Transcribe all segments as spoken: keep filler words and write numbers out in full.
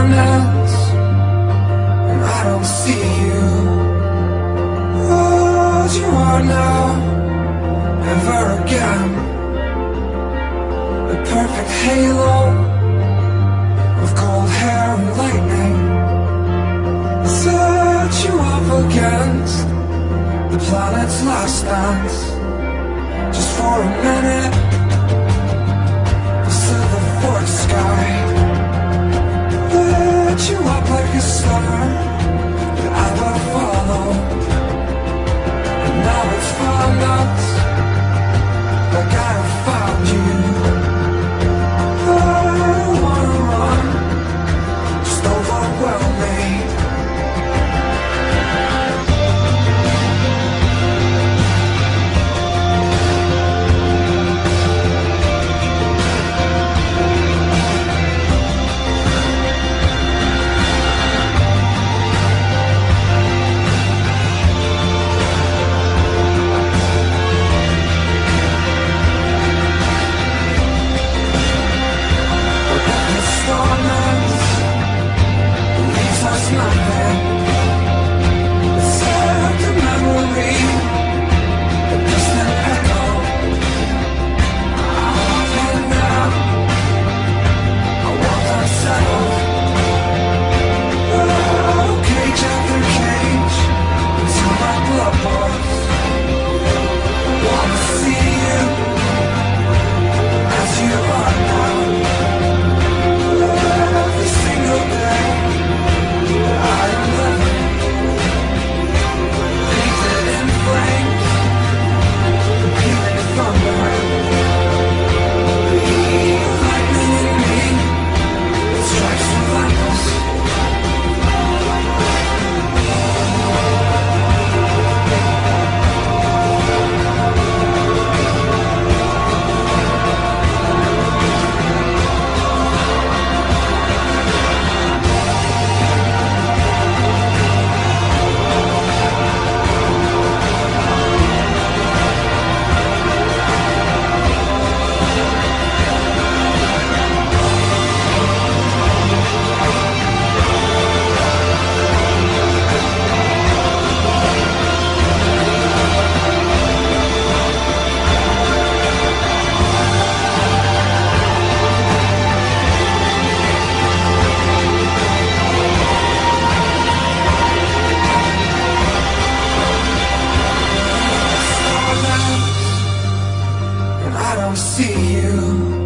darkness, and I don't see you as you are now, ever again. The perfect halo of cold hair and lightning set you up against the planet's last dance. Just for a minute, the silver forked sky lit you up like a star that I will follow. And now it's found us, like I have found you. I don't wanna run, just overwhelm me. Nothing except a memory, a distant echo. I want it now, I want unsettled. Oh, cage after cage, until my blood boils. I wanna see you as you are now, every single day. I am living, painted in flames, peeling thunder. The lightning in me, it strikes relentless. See you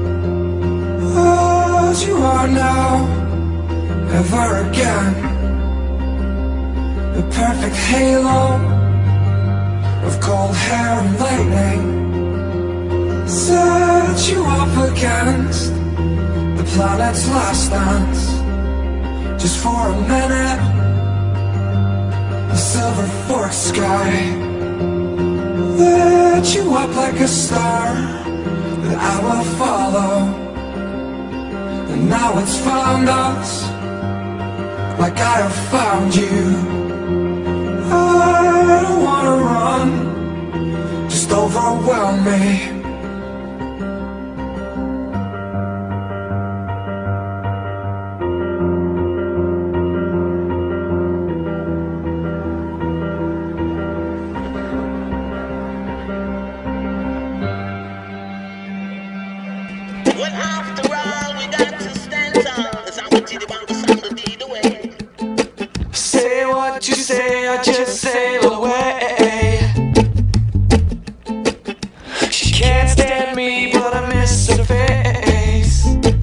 as you are now, ever again. The perfect halo of cold hair and lightning set you up against the planet's last dance. Just for a minute, the silver forked sky lit you up like a star that I will follow. And now it's found us, like I have found you. I don't wanna run, just overwhelm me. You say, I just sail away. She can't stand me, but I miss her face.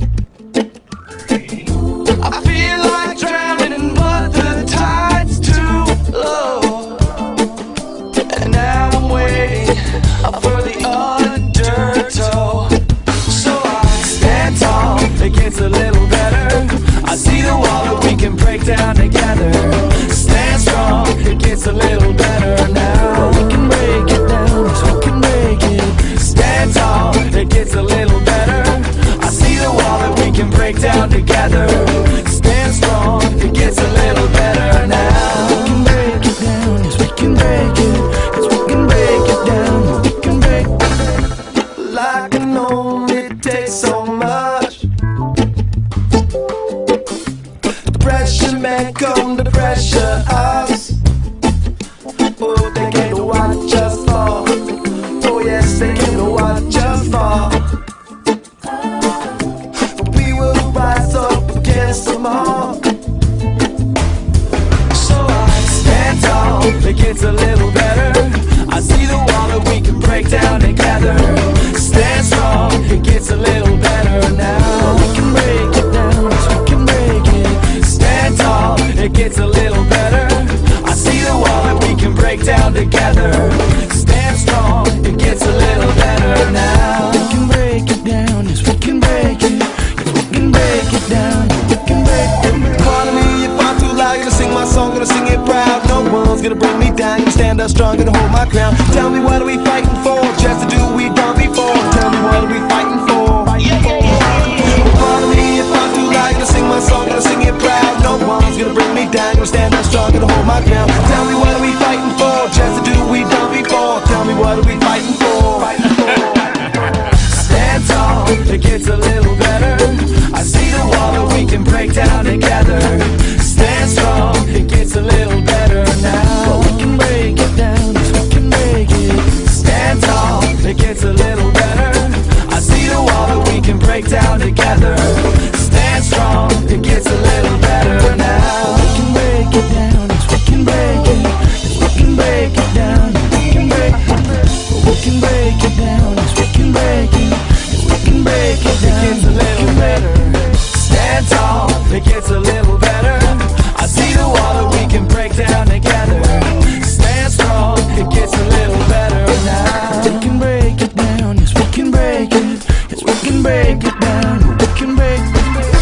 I feel like drowning, but the tide's too low. And now I'm waiting for the undertow. So I stand tall against a little better. I see the wall that we can break down together. Stand strong against the can't come to pressure us. Oh, they came to watch us fall. Oh yes, they came to watch us fall. But we will rise up against them all. So I stand tall, it gets a little better. I see the wall that we can break down together. Stand strong, it gets a little better now. We can break it down, yes, we can break it. Stand tall, it gets a little better. I see the wall that we can break down together. Stand strong, it gets a little better now. We can break it down, yes, we can break it. Yes, we can break it down, we can break it. Pardon me if I'm too loud, gonna sing my song, gonna sing it proud. No one's gonna bring me down, gonna stand up strong, gonna hold my ground. Tell me what are we fighting for? Just to do what we done before. Tell me what are we fighting for? Pardon me if I'm too loud, gonna sing my song, gonna sing it proud. No one's gonna bring me down, gonna stand up strong, gonna hold my ground. Tell me what are we fighting for? Just to do what we done before. Tell me what are we fighting for? Stand tall, it gets a little better. I see the wall that we can break down together. Stand strong, it gets a little better now. We can break it down, yes, we can break it. Stand tall, it gets a little better. I see the wall that we can break down together. Stand strong, it gets a little better now. We can break it down, yes, we can break it. Yes, we can break it down, we can break it. We can break it down, yes, we can break it. Yes, we can break it down, it gets a little better. Stand tall, it gets a little better. I see the wall that we can break down together. Stand strong, it gets a little better now. We can break it down, yes, we can break it. Yes, we can break it down, we can break it.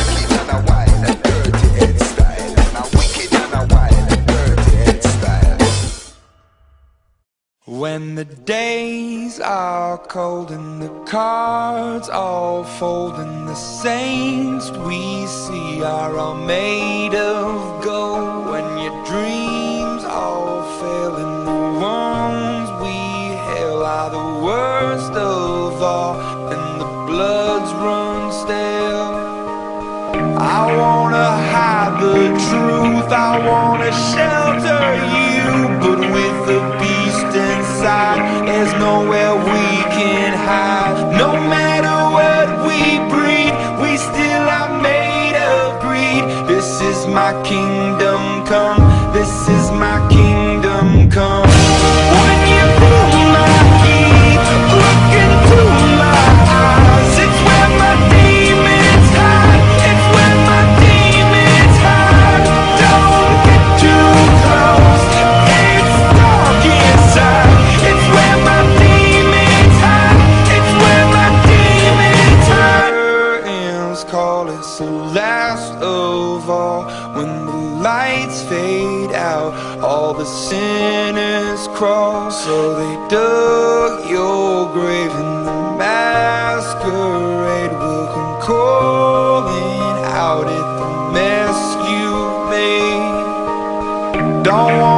When the days are cold and the cards all fold and the saints we see are all made of gold, when your dreams all fail and the ones we hail are the worst of all and the bloods run stale, I wanna hide the truth, I wanna shelter you, but with the beast inside, there's nowhere we can hide. No matter what we breed, we still are made of greed. This is my kingdom come, this is my kingdom come. When you pull my key, look into my eyes, it's where my demons hide, it's where my demons hide. Don't get too close, it's dark inside, it's where my demons hide, it's where my demons hide. Curtains call, it's the last of all. When the lights fade out, all the sinners crawl. So they dug your grave and the masquerade will come calling out at the mess you made. Don't want